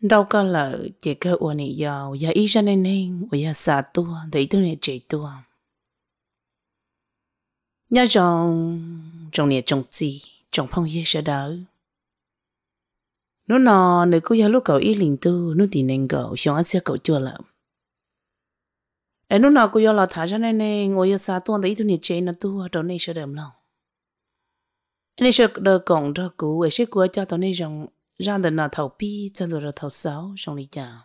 đâu có là chỉ có uổng này giàu giờ ý cho nên uổng giờ xa tua để tôi này chạy tua nhớ trong này trồng gì trồng phong dễ sẽ đỡ nó nếu cứ giờ lúc cậu ý linh tu nó thì nên cậu xong ăn xe cậu chua lắm nó nào cứ giờ là thả cho nên uổng giờ xa tua để tôi này chạy nó tua đâu này sẽ đỡ lòng nên sẽ đỡ cổng ra cũ ấy sẽ của cho tao này rằng ra đến nào thầu pi cho rồi thầu sáu trong lý chả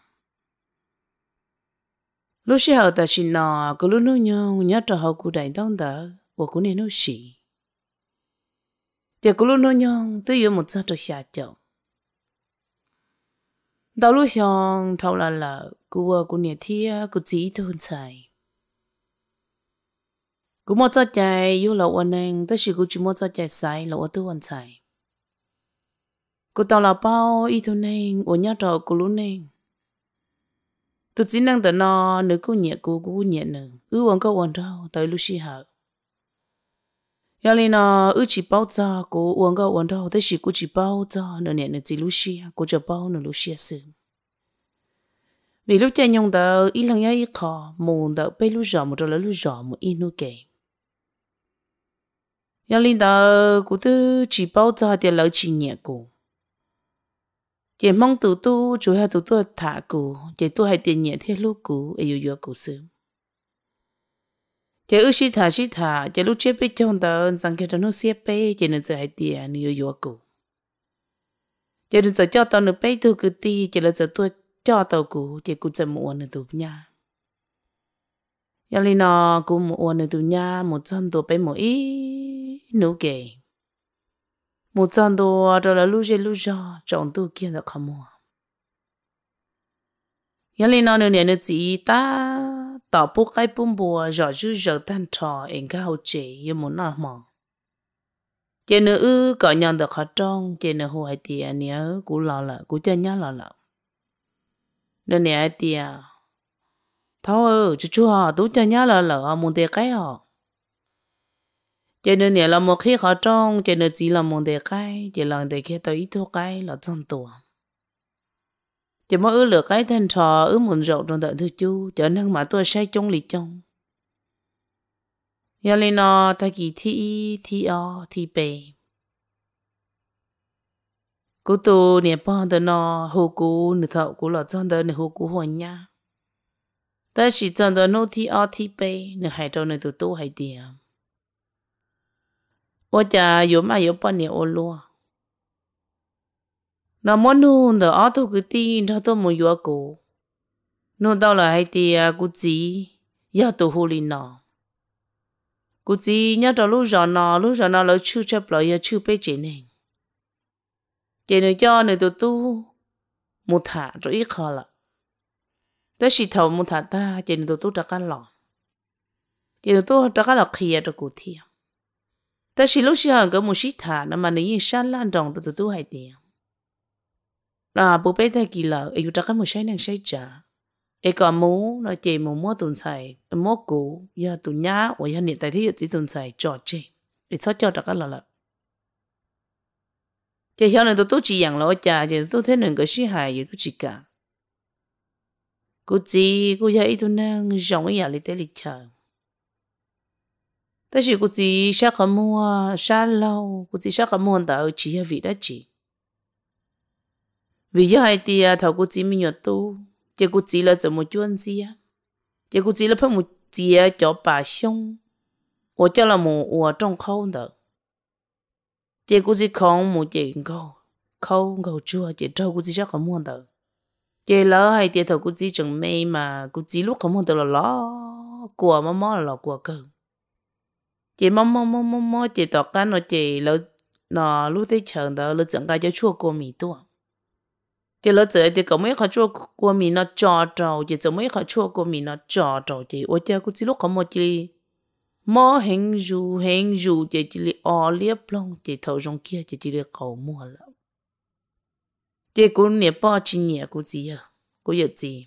lúc xưa họ ta xin nó cứ lúc nhau nhớ cho họ cụ đại đông đỡ và cụ nên nó xỉ giờ cứ lúc nhau tôi yêu một sao cho xa chậu đầu lúc xong thầu là cụ nên thia cụ chỉ tôi xài cụ một sao chạy yêu lâu anh em tôi chỉ cụ chỉ một sao chạy sai lâu tôi anh xài cô tao là bao ít thôi nên ở nhà trọ cô luôn nên tôi chỉ năng tự nó nếu cô nhẹ nữa uống có uống đâu tới lúc xí hở giờ này nó chỉ bao cho cô uống có uống đâu tới chỉ cô chỉ bao cho nữa nhẹ chỉ lúc xí cô chỉ bao nữa lúc xí sương vì lúc chơi nhung tờ ít lần nhớ ít khó mồm tờ bây lúc rõ một rồi lúc rõ một ít nuôi kề giờ này tờ cô tôi chỉ bao cho thì lỡ chỉ nhẹ cô chị mong tụi tôi chủ yếu tụi tôi thả cụ chị tôi hay tiền nhẹ thiết lúc cụ ấy yêu cụ sớm chị ước sĩ thả chị lúc chết biết trong tờ rằng cái đó nó xếp bé chị nên giờ hay tiền yêu cụ chị đừng giờ cho tao nữa bé tôi cứ ti chị là giờ tôi cho tao cụ chị cũngจะmua nữa tụi nhà giờ này nó cũng mua nữa tụi nhà một trăm tụi bé một ít nấu kề một trăm đồ rồi là lúc giờ chọn tu kia là không mua giờ này nó nữa chỉ ta tao bốc cái bún bò rồi rồi tan trò em cái hậu chế như muốn nào mà chị nữa có nhận được hết trong chị nữa hồi tiền nhớ cú là cú chân nhớ là nên nè tiền thôi chú tú chân nhớ là muốn tiền cái họ cho nên là một khi họ trong cho nên chỉ là một đề cái chỉ là đề cái tới ít thôi cái là trong tuổi chỉ mỗi ước lựa cái thanh trò ước muốn rộng trong đợt thứ chú cho nên mà tôi sai trong lịch trong giờ lên nó ta kỳ thi o thi bề cú tu nè bao giờ nó hồ cú nửa thọ cú là trong đợt nửa hồ cú hồi nha ta chỉ trong đợt nô thi o thi bề nửa hai trâu nửa tụ tu hai tiền我家有嘛有半年我咯，那么弄的阿头个地他都没有过，弄到了海地啊，估计要到湖里呢，估计要到路上了出差不了要出被钱呢，钱呢叫呢都没谈就一考了，但是头没谈他钱呢都大概了，钱都大概了开的股天。但是lúc xưa cái một sĩ thả nó mà nếu san lan rộng được tụi hay tiền là bố bé thay kỳ lợ ấy cho các một sai năng sai trả ấy còn mũ nó chỉ một mua tuần xài mua cũ giờ tuần nhá ở giờ hiện tại thì chỉ tuần xài trò chơi ấy sao cho các là chỉ hiểu là tụi chỉ养lo trả chỉ tụi thế nên cái sĩ hài gì tụi chỉ cả cô chỉ cô giờ ít tuần năng rộng ấy lấy tới lịch chờ但是估计下个mua下lâu估计下个mua到只有vị đó chỉ vì do hai tia thầu估计mình nhớ tu chỉ估计là怎么chuyện gì á chỉ估计là phải một chia cho bà xong 我叫了我种口的chỉ估计không một chỉ câu chua chỉ cho估计下个mua到chỉ lỡ hai tia thầu估计chừng mấy mà估计lúc không mua được là lo của mà là của cơ chị mò chị tọt cái nó chị nó lúc tới chờ đó lúc dẫn cái cho chua của mì tua chị lúc tới thì có mấy cái chua của mì nó trò chị có mấy cái chua của mì nó trò chị ôi cha cô chỉ lúc có một chị mò hình dù chị li liếp long chị thầu trong kia chị li cầu mua là chị cũng nhẹ bao chị nhẹ cô gì à cô giờ gì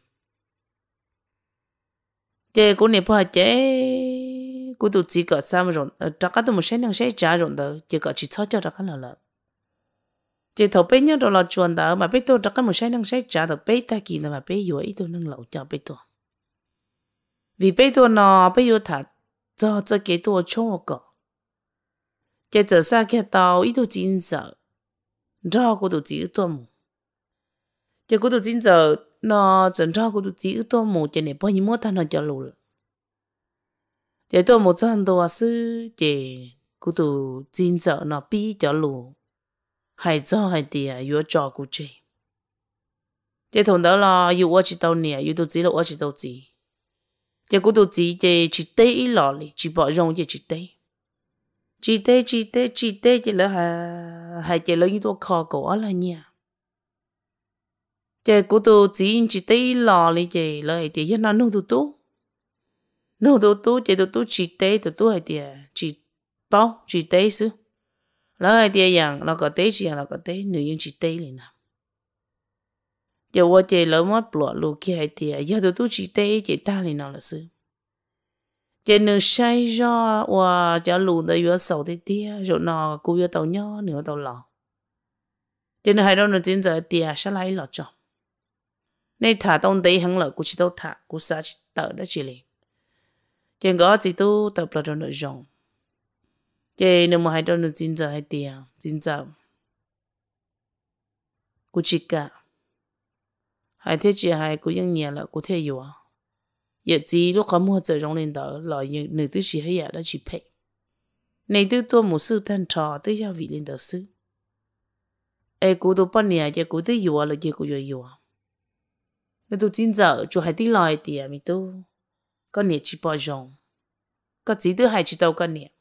chị cũng nhẹ bao chị cô tụi chỉ có sao rồi tất cả tụi mình sẽ năng sẽ trả rồi đó chỉ có chỉ cho tất cả là chỉ thầu bé nhớ đồ là chuẩn đó mà bé tôi đã có một sai năng sai trả thầu bé ta kỳ là mà bé yếu ý tôi năng lẩu cho bé tôi vì bé tôi nó bé yếu thật cho cái tôi cho một cái cái giờ xa cái tàu ý tôi chính giờ ra của tôi chỉ tôi mù cái của tôi chính giờ nó chân ra của tôi chỉ tôi mù cho nên bao nhiêu mua thằng nó cho lù cái tôi một chân tôi sư cái của tôi chính giờ nó bị cho lù hay cho hay tiệt yếu cho của chị cái thằng đó là yếu ở chỉ tàu nè yếu tôi chỉ là ở chỉ tàu chỉ cái của tôi chỉ tê lọ li chỉ bỏ rong chỉ tê chỉ là hai chỉ là những tôi khó cổ là nha cái của tôi chỉ tê lọ li chỉ là thì hiện nó nô tu chỉ tu chỉ tê tu hay thì chỉ bao chỉ tê sư là hay thìอย่างlà có tê chỉ là có tê nữ nhân chỉ tê liền nào giờ tôi chỉ là mất bỏ luôn kia hay thì giờ tu chỉ tê chỉ ta liền nào là sư chỉ nữ sai do và cho lùn tới vừa sầu thế tia rồi nó cũng vừa tàu nhỏ nửa tàu lò chỉ nữ hai đâu nữ chính giờ tia sẽ lấy lọ cho nên thả đông đấy hăng lợi cũng chỉ đâu thả cũng sa chỉ tờ đó chỉ liền chỉ có chỉ tu tập là cho nữ rong chỉ nếu mà hai đâu nữ chính giờ hai tia chính giờ cũng chỉ cả hai thế chỉ hai cũng những nhà là cũng thế yếu giờ chỉ lúc có mua giờ rong lên đó là những nữ tư chỉ hay là chỉ phải này tư tôi một sự thanh trò tới gia vị lên đó sư ai cũng tôi bắt nhà giờ cũng tới yếu là giờ cũng yếu nếu tôi chính giờ cho hai tí lời thì mình tôi có nhà chỉ bỏ rong có chỉ thứ hai chỉ đâu có nhà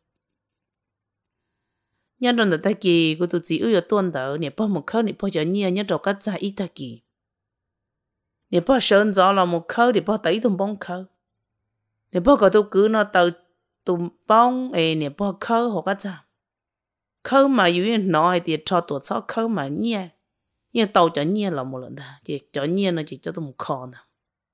nhân đồng ta kỳ của tôi chỉ ưu tuần đó nhà bỏ một khâu nhà bỏ cho nhiều nhân đồng các gia ít ta kỳ nhà bỏ sơn gió là một khâu để bỏ tới tụm bông khâu nhà bỏ cái tôi cứ nó từ tụm bông nhà bỏ khâu hoặc cái gì khâu mà yếu nói thì cho tuổi sau khâu mà nhiều nhưng tàu cho nhiều là một lần ta chỉ cho nhiều nó chỉ cho tôi một kho nè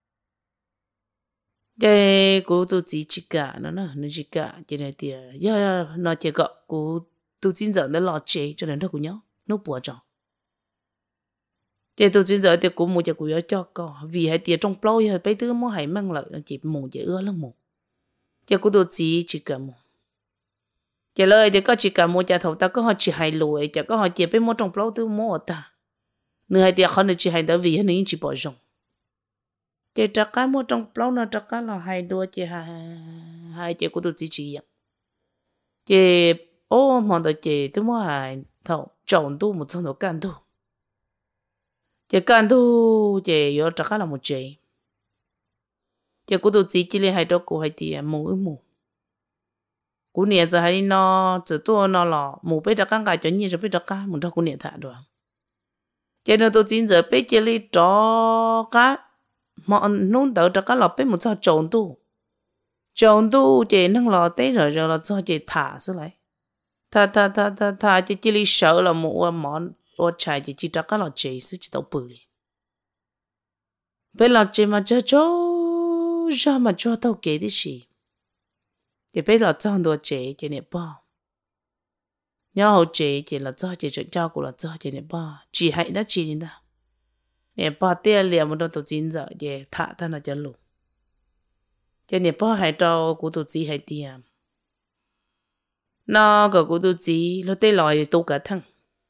cái của tôi chỉ cả nó chỉ cả cho nên thì giờ nó chỉ gọi của tôi chính giờ nó lo chế cho nên nó cũng nhớ nó bùa cho cái tôi chính giờ thì cũng mua cho của cho có vì hay tiền trong bao giờ bây giờ mua hay mang lại nó chỉ mua chỉ ưa lắm mua cái của tôi chỉ cả mua cái lời thì có chỉ cả mua cho thầu ta có họ chỉ hay lùi cho có họ chỉ biết mua trong bao tôi mua ta nửa hay tiền họ nó chỉ hay đó vì nó chỉ bỏ rong cái trắc cá mua trong bao nó trắc cá là hay đua chỉ hay cái của tôi chỉ vậy cái ô mà tôi chỉ tôi mua hay thầu trồng tu một số đồ can tu chỉ can tu chỉ có trắc cá là một chỉ của tôi chỉ là hay đó của hay thì mù cú nè giờ hay nó chỉ tôi nó là mù bây giờ càng cái cho nhiều rồi bây giờ cá muốn cho cú nè thả được cho nên tôi chính giờ bây giờ đi cho cá mà nông đỡ cho cá là bây một sao trồng tu chỉ năng là tới rồi là cho chỉ thả xuống lại thả chỉ đi sợ là một món ô chạy chỉ cho cá là chỉ sự chỉ tàu bự đi bây giờ chỉ mà cho ra mà cho tàu kế đi gì thì bây giờ cho đồ chế chỉ này bao nhau hậu chế chỉ là cho của là chỉ này bao chỉ hay đó chỉ này đó này bao tiền liền một đôi tổ chính giờ để thả thân là cho lù chỉ này bao hay cho của tổ chỉ hay tiền nó có của tổ chỉ nó tới lòi tu cả thằng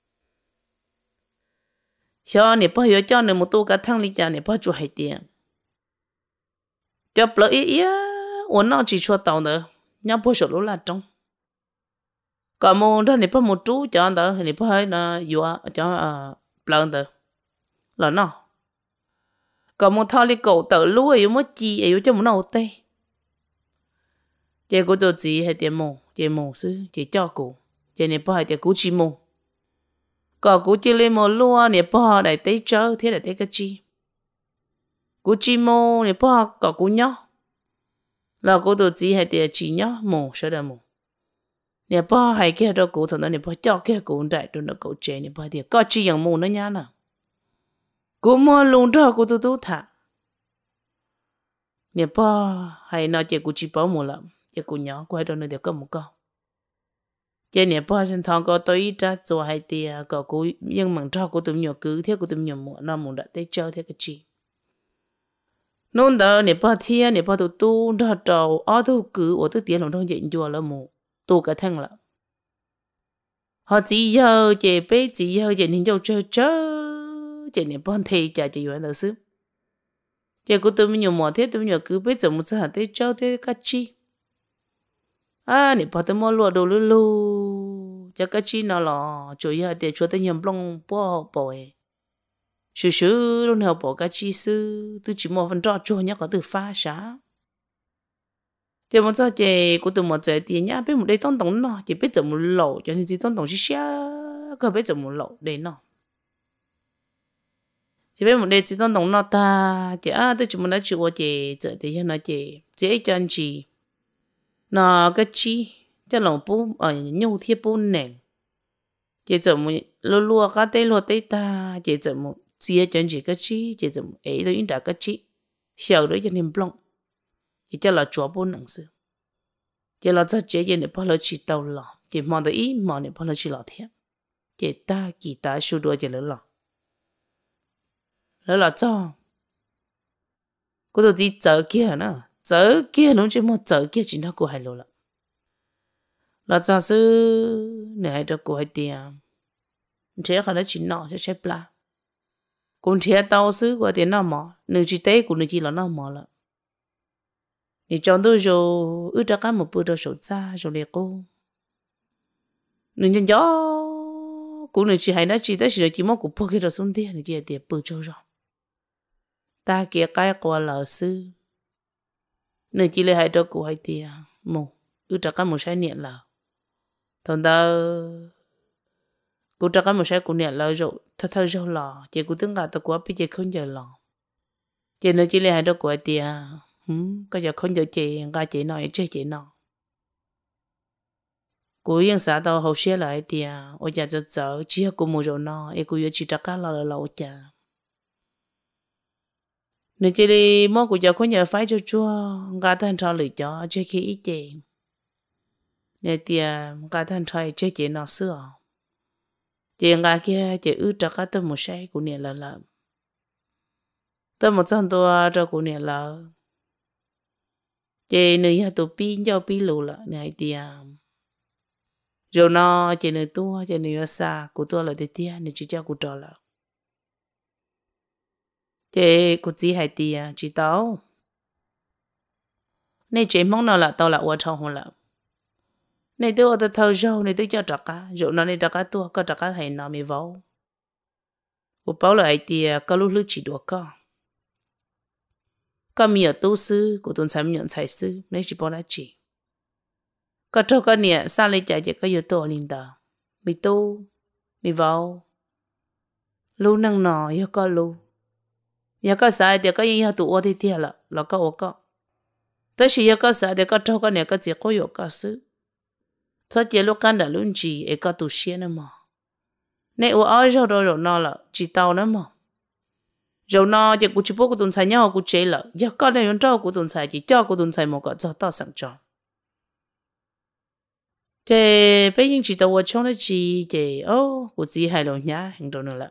cho này bao giờ cho này một tu cả thằng đi cho này bao chủ hay tiền cho lỡ ý uốn nó chỉ cho tàu nữa nhau bôi sổ là trong còn một đó này bao một chú cho đó này bao hay là vừa cho lần đó là nó còn một thao đi cổ tự lúa yếu mất chi yếu cho một nấu tê chị của tôi chỉ hay tiền mù sư chị cho cụ chị này bao hay tiền cụ chi mù còn cụ chỉ lên một lúa này bao đại tế chơi thế là tế cái chi cụ chi mù này bao còn cụ nhỏ là cô tôi chỉ hay tiền chỉ nhá mù sao được mù nè bao hay kia đó cô thằng đó nè bao cho kia cô đại đó nó cậu trẻ nè bao tiền có chỉ yang mù nó nhá nè cô mua luôn đó cô tôi thả nè bao hay nói chuyện cô chỉ bảo mù lắm chuyện cô nhỏ quay đó nó được có một câu Chị nè bỏ chân thong có tôi ra cho hai tia có cú nhưng mà cho cú tụm nhỏ cứ thế cú tụm nhỏ mua nó muốn đã tới chơi thế cái chi nôn đó nè bỏ thiên nè bỏ tụ tu ra trâu ở tu cứ ở tu tiền lòng thông diện chùa là mù tu cả thằng là họ chỉ giờ chị bé chỉ giờ chị nên cho chơi chị nè bỏ thầy cha chị vậy là xứ chị cú tụm nhỏ mua thế tụm nhỏ cứ bé chồng một sao tới chơi thế cái chi nè bỏ tụm mua lúa đồ lú lú cho cái chi nào là chủ yếu để cho tới nhầm long bỏ bỏ ấy sự lúc nào bỏ cái chi sư tôi chỉ một phần trò cho nhá có từ pha xá thì một giờ chị của tôi một giờ tiền nhá biết một đây tông tông nó chỉ biết chậm một lẩu cho nên chỉ tông tông xí xá có biết chậm một lẩu để nó chỉ biết một đây chỉ tông tông nó ta chị tôi chỉ muốn nói chuyện của chị giờ thì cho nó chị cho anh chị nó cái chi cho lòng bún ở nhau thiết bún nè chị chậm một lúa lúa cái tây ta chị chậm một chia cho anh chị cái chi chị chậm ấy tôi in đã cái chi hiểu đấy cho nên blong chị cho là chúa bún nặng sự chị là cho chị này bao lâu chỉ tàu lò chị mong tới ý mong này bao lâu chỉ lò thiệt chị ta kỳ ta sưu đua chị lỡ lò cho cô tôi chỉ chờ kia nó chỉ một chờ kia chỉ nó của hai lô là cho sư này hai đứa của hai tiền chế khả năng chỉ nọ cho xếp la cũng chế tao sư của tiền nó mỏ nữ chỉ tế của nữ chỉ là nó mỏ là thì chọn tôi rồi ước ra cả một bữa rồi sầu xa rồi để cô nữ nhân gió của nữ chỉ hay nói chỉ tới chỉ mất của bữa khi rồi xuống tiền nữ chỉ tiền bữa cho rồi ta kia cái qua là sư nữ chỉ lấy hai đứa của hai tiền một ước ra cả một sai niệm là thằng ta cô trả cả một sai của niệm là rồi thật rồi là chị cũng tưởng cả tao quá bây giờ không giờ là chị nữ chỉ lấy hai đứa của hai tiền cái giờ không giờ chị nghe chị nói chơi chị nói cô yên xã tao hậu xe lại thì ôi cha cho sợ chỉ có một rồi nó cô yêu chỉ trả cá là ôi cha nếu chị đi mua của giờ không nhờ phải cho chua nghe thanh trao lời cho chơi khi ít chị nếu thì nghe thanh trao chơi chị nó xưa chị nghe kia chị ư trả cá tôi một say của nè là tôi một trăm tôi cho của nè là chị nữ nhà tụ pin cho pin lù là này thì rồi nó chị nữ tua chị nữ xa của tôi là thế tia nữ chỉ cho của trò là chị của chị hay tia chị tao này chị mong nó là tao là ở trong hồ là này tôi ở thâu rau này tôi cho trà cá rồi nó này trà cá tua có trà cá hay nó mới vào của bảo là ai tia có lúc chỉ đùa có miệng tu sư của tuần sáng nhận sai sư nên chỉ bảo là chỉ có cho cái này sao lại chạy cái yếu tố linh đạo mi tu mi vào lu năng nọ yêu có lu yêu có sai thì có yêu tu ở thì thiệt là có tới khi yêu có sai thì có cho cái này có chỉ có yêu có sư cho chỉ lúc can đã luôn chỉ ấy có tu sĩ nữa mà này ở rồi rồi nó là chỉ tao nữa mà rồi nó chỉ cụ chỉ bố của tuần sai nhau cụ chế là giờ có này yon trâu của tuần sai chỉ cho của tuần sai một cái cho tao sẵn cho thế bây giờ chỉ tao ở trong đó chỉ của chỉ hay rồi nhá hành động nữa là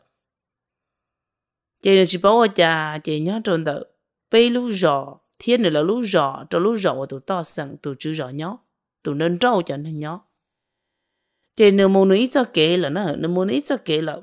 chỉ bảo ở nhà chỉ nhá trong đó bây lúc rõ thiên này là lúc rõ cho lúc rõ tụi tao sẵn tụi chữ rõ nhá tụi nên trâu cho nên nhá chỉ nếu muốn ít cho kể là nó nếu muốn ít cho kể là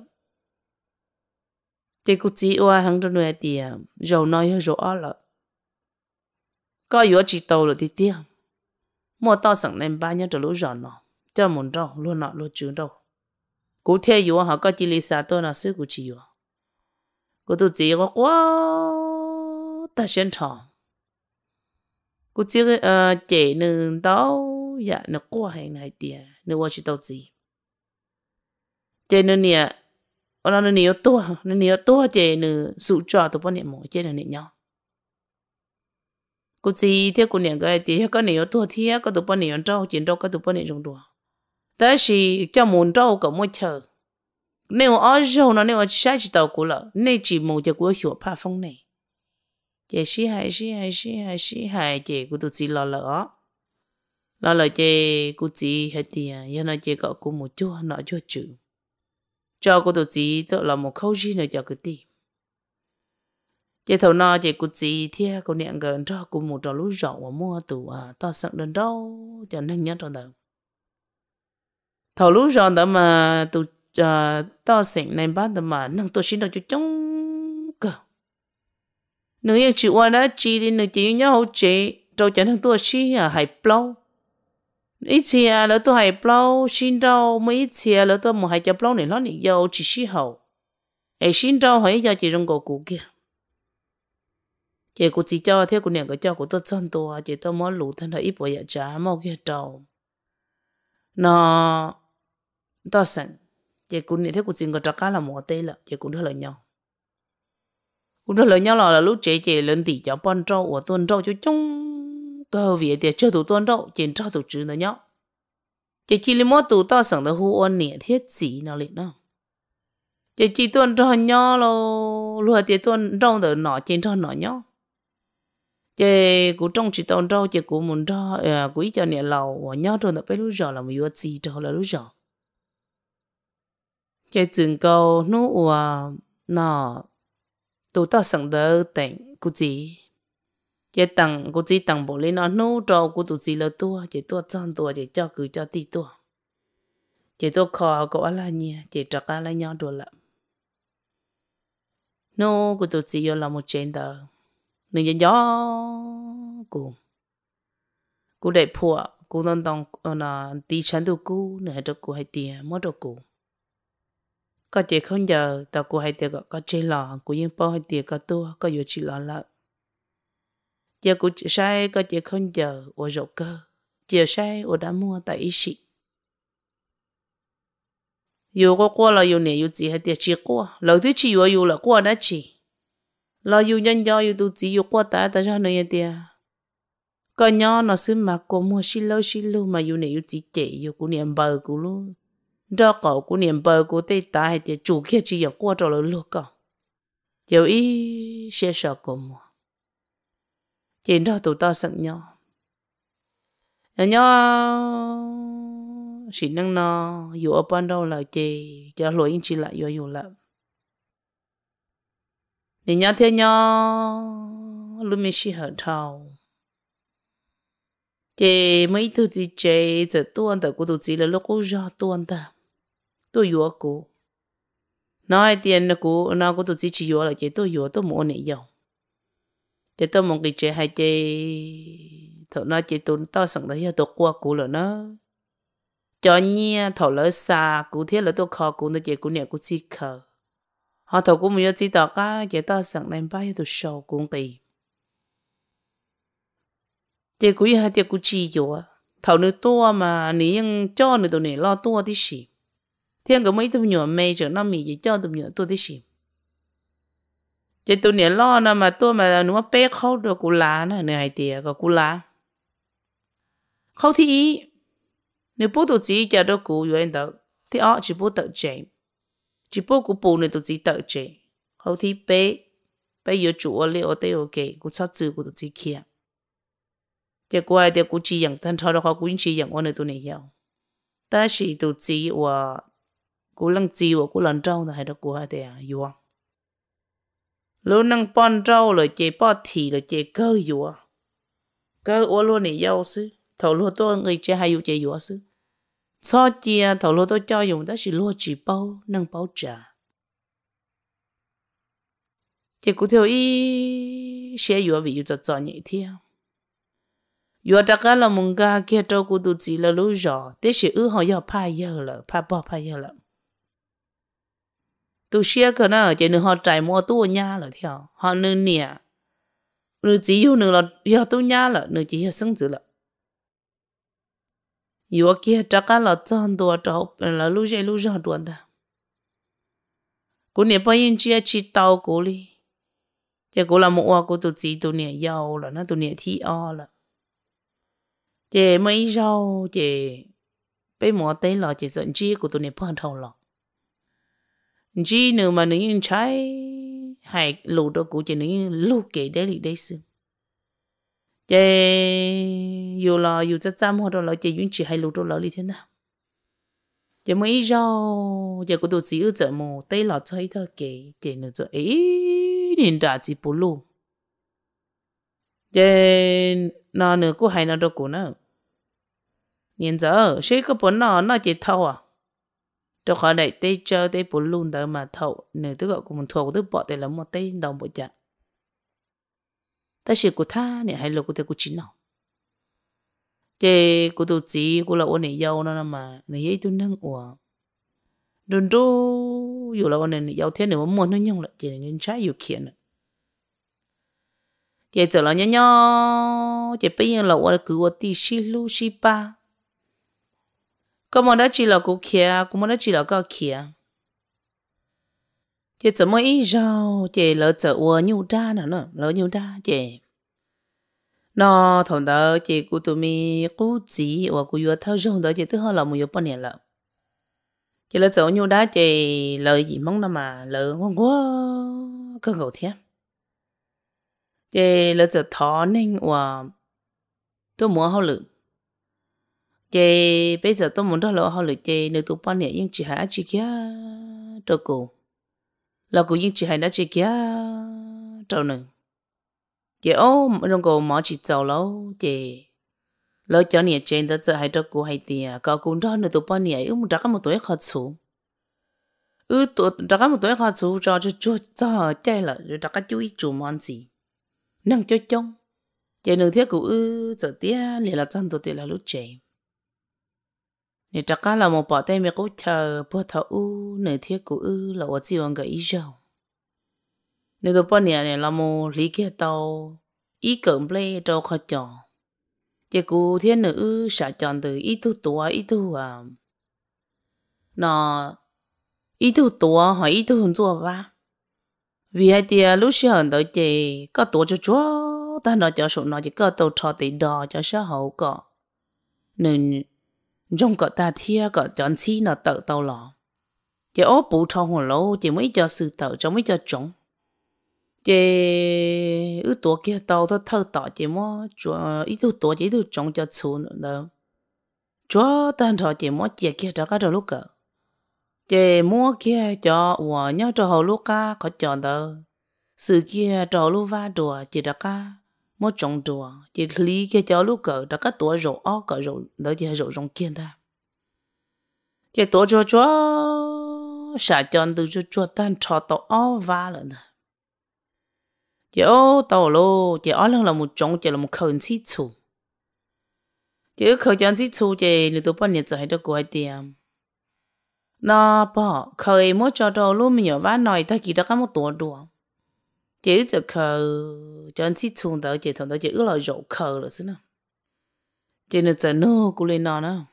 chị cũng chỉ qua hàng trong nơi thì rồi nói rồi là có yếu chỉ tàu là thì tiếc mua tao sẵn lên ba nhá cho lũ rồi nó cho muốn đâu luôn nọ luôn chứ đâu cụ thể yếu họ có chỉ lý sao tôi là sư cụ chỉ yếu cụ tôi chỉ có quá ta xem trò cụ chỉ chị nương tao dạ nó qua hàng này thì nương qua chỉ tao gì chị nương nè nó nhiều tua chị nữ sụ trò tụi bọn niệm mỗi trên là niệm nhau cô gì thế cô niệm cái thì có nhiều tua thế có tụi bọn niệm trâu chiến đâu có tụi bọn niệm trong đùa tới khi cho muốn trâu có một chờ nếu ở râu nó nếu ở sai chỉ tàu của lợ nên chỉ một giờ của hiểu pha phong này chị sĩ hại chị của tụi chị lo lỡ Là chị cô chị hay tiền giờ nó chị gọi cô một chút nó cho chữ cho cô tụi chị tôi là một khâu gì nữa cho cái gì chị thầu nó chị cô chị thì cô niệm gần cho cô một trò lúa rau mà mua tủ to sẵn đến đâu cho nên nhớ trong đó thầu lúa rau đó mà tụ to sẵn này bán đó mà nâng tôi xin đâu cho chống cơ nếu như chị qua đó chị đi nếu chị nhớ hỗ chị rồi cho nên tôi xin hay plau ít chia là tôi hay plau xin đâu mấy ít chia là tôi một hay cho plau này nó này dầu chỉ xí hậu ấy xin đâu hay giờ chị trong cổ cụ kia chị cũng chỉ cho theo cô niệm cái cho của tôi chân tôi chị tôi muốn lù thân là ít bỏ giờ trả mau kia đầu nó to sẵn chị cũng niệm theo cô chỉ có trả cá là một tê là chị cũng rất là nhau cũng rất là nhau là lúc chị lên tỷ cho con trâu của tuần trâu cho chung cơ việc thì chưa tụ tuần trâu chị trâu tụ chữ nữa nhá chị chỉ lấy mỗi tụ to sẵn được hu ôn niệm thiết gì nào liền đâu chị chỉ tuần trâu nhau lo luôn thì tuần trâu được nọ trên trâu nọ nhá chị cũng trong chỉ tuần trâu chị cũng muốn cho quý cho niệm lầu nhau rồi nó phải lúc giờ là một việc gì trâu là lúc giờ chị từng câu nó nọ tụ to sẵn được tỉnh của chị chị tặng của chị tặng bộ lên nó nấu trâu của tụi chị là tua chị tua chân tua chị cho cứ cho tí tua chị tua kho có là nhỉ chị trắc là nhau đồ lắm nấu của tụi chị là một chuyện đó nên gió cô để phùa cô đang đang là tí chán đồ cô nữa cho cô hay tiền mất đồ cô có chị không giờ tao cô hay tiền có chơi lò cô yên bao hay tiền có tua có nhiều chị lò lắm giờ cũng sai có chị không giờ ở rổ cơ giờ sai ở đã mua tại ý sĩ yêu có qua là yêu này yêu gì hay tiền chỉ qua lâu thứ chỉ yêu là qua đã chỉ là yêu nhân do yêu tu chỉ yêu qua tại sao này tiền có nhỏ nó xứ mà có mua xí lâu mà yêu này yêu chỉ chị yêu của niệm bờ của luôn đó cậu của niệm bờ của tây ta hay tiền chủ kia chỉ yêu qua rồi luôn cậu giờ ý sẽ sợ của mua chị đó tụi ta sẵn nhau chỉ năng nó dù ở bên đâu là chị cho lỗi chị lại dù là để nhau theo nhau luôn mình chỉ hở thầu chị mấy thứ gì chị giờ tuần tới của tụi chị là lúc cô ra tuần ta tôi dù cô nói tiền của nó của tụi chị chỉ dù là chị tôi dù tôi muốn này giàu chị tôi một cái chị hay chị thợ nó chị tụi tao sẵn đấy tôi qua cũ rồi nó cho nhia thầu lỡ xa cũ thiết là tôi khó cũ nó chị cũ nhẹ cũ chi khờ họ thầu cũ mình chỉ tao cá chị tao sẵn đem bay tôi sầu cũng tì chị cũ hay chị cũ chi rồi thầu nữa tua mà nếu cho nữa tụi này lo tua tí xí thiên cái mấy tụi nhỏ mày cho nó mì chỉ cho tụi nhỏ tua tí xí chị tụi này lo nè mà tôi mà nó bé khâu được cú lá nè này hay tiệt có cú lá khâu thì nếu bố tụi chị chờ được cú vậy đó thì họ chỉ bố tự chạy chỉ bố cú bố này tụi chị tự chạy khâu thì bé bé giờ chủ ở liệu ở đây ok cú sao chữ của tụi chị kia chị qua đây cú chỉ nhận thân sau đó họ cũng chỉ nhận ở nơi tụi này hiểu ta chỉ tụi chị và cú lăng chị và cú lần trâu là hay đó cú hay đây à yêu lúc năng bọn trâu là chế bỏ thị là chế cơ dùa cơ ô luôn này giàu sư thầu lúa tôi người chế hay dụ chế dùa sư so chia thầu lúa tôi cho dùng đó chỉ lúa chỉ bao năng bao trả chế cũng theo ý sẽ dùa vì dụ cho nhảy theo dùa đặc cả là mong gà kia trâu của tụi chị là lúa giò thế sẽ họ dùa phá dơ là phá bỏ phá dơ là tôi xia cái nào chỉ nên họ trải mua tu nhà là theo họ nên nè nên chỉ yêu nên là yêu tu nhà là nên chỉ yêu sinh tử là yêu kia chắc là chọn đồ trâu là lúc giờ đồ đó cô nè bao nhiêu chia chỉ tao cô đi chỉ cô là một hoa cô tụi chị tụi nè giàu là nó tụi nè thi o là chỉ mấy giàu chỉ bây mua tay là chỉ dẫn chi của tụi nè phân thầu là chỉ nếu mà những trái hay lù đó cũng chỉ những lù kể đấy thì đấy sự chị dù là dù chắc chắn hoặc là chị duyên chỉ hay lụt rồi đi thế nào chị mới rau chị cũng tôi chỉ ở chợ một tay là chơi thôi chị nữa cho ấy nhìn đã chỉ bù lu chị nó nữa cũng hay nó đâu cũng nữa nhìn giờ sẽ có bốn nó chỉ thâu à cho khỏi này tay chơi tay bù lu đó mà thâu nữa tôi gọi cũng thâu tôi bỏ tay là một tay đồng bộ chặt ta sẽ của tha này hay là của tay của chính nào chị của tôi chỉ của là ôn này giàu nó mà này ấy tôi nâng ủa đừng đâu dù là ôn này giàu thế nữa mà muốn nó nhung lại chị nên trái yêu kiện chị trở lại nhá chị bây giờ là ôn cứ ôn tí xí lu xí ba có mà đã chỉ là của kia cũng mà đã chỉ là cái kia chị怎么一绕chị lỡ trở ôn nhiều đa nữa lỡ nhiều đa chị nó thằng đó chị của tụi mi cố chỉ và của vừa thao rong đó chị thứ hai là một bao nhiêu lợ chị là chỗ nhiêu đó chị lời gì mong nó mà lời ngon quá cơ cầu thế chị là chỗ thọ nên và tôi muốn học lực chị bây giờ tôi muốn đó là học lực chị nếu tụi bao nhiêu nhưng chỉ hai chị kia cho cô là cô nhưng chỉ hai đã chị kia cho nữa chị ô nó còn mở chị giàu lâu chị lỡ cho nhiều trên đó giờ hai đứa cô hay tiền có cũng đó nữa tụi bao nhiêu một trăm một tuổi khó chịu tụi đã có một tuổi khó chịu cho chạy là rồi đã có chú ý chủ món gì nâng cho chung chạy nửa thiết của giờ tía liền là chân tụi tía là lúc trẻ nè đã có là một bỏ tay mẹ cũng chờ bữa thầu nửa thiết của là ở chỉ bằng cái ý rồi nửa tụi bao nhiêu này là một lý kia tàu ý cỡm ple đâu khó chọn chị cụ thiên nữ sẽ chọn từ ý tu tuổi ý tu nó ý tu tuổi hỏi ý tu hơn chùa ba vì hai tia lúc xưa hơn đợi chị có tuổi cho chúa ta nói cho số nó chỉ có tàu trò tỷ đò cho xã hội có nên trong có ta thia có chọn chi nó tự tàu lọ chị ốp bù trong hồ lô chị mới cho sự tự cho mới cho chúng chị ứ tuổi kia tàu thôi thơ tỏ chị mua chúa ý tu tuổi chị tu chúng cho chú nữa đâu chúa ta nói chị mua chị kia đã có đâu lúc cỡ chị mua kia cho và nhớ cho hậu lúc ca có chọn đâu sự kia cho lúc va đùa chị đã ca mua trồng đùa chị lý kia cho lúc cỡ đã có tuổi rồi ó cỡ rồi đỡ chị rồi trong kia ta chị tuổi cho xả chọn từ cho tan cho tàu ó va rồi nè chị ô tàu lô chị ó lần là một trồng chị là một khẩn chi chủ chị khởi chọn chi chủ chị nếu tụi bạn nhận ra hay được của ai tiền nó bỏ khởi mỗi cho đầu luôn mình ở van nói ta chỉ đã có một tuổi đùa chị chỉ khởi chọn chi chủ đó chị thằng đó chị ước là rổ khởi rồi xí nào chị nên chờ nô cô lên nó nữa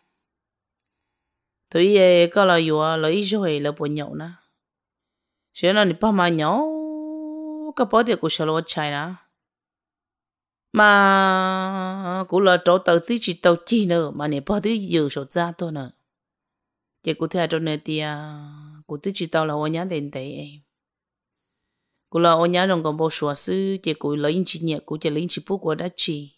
tụi có là vừa lấy rồi là buồn nhậu nè chuyện là ba mà nhậu cái bao tiền của sao lo chạy nè mà cũng là chỗ tự tí chỉ tàu chi nữa mà nếu bao tí nhiều số ra thôi nè chị cũng theo trong này thì cũng tí chỉ tàu là ô nhá đến đấy cũng là ô nhá trong còn bao số sư chị cũng lấy chỉ nhẹ cũng chị lấy chỉ bút của đã chỉ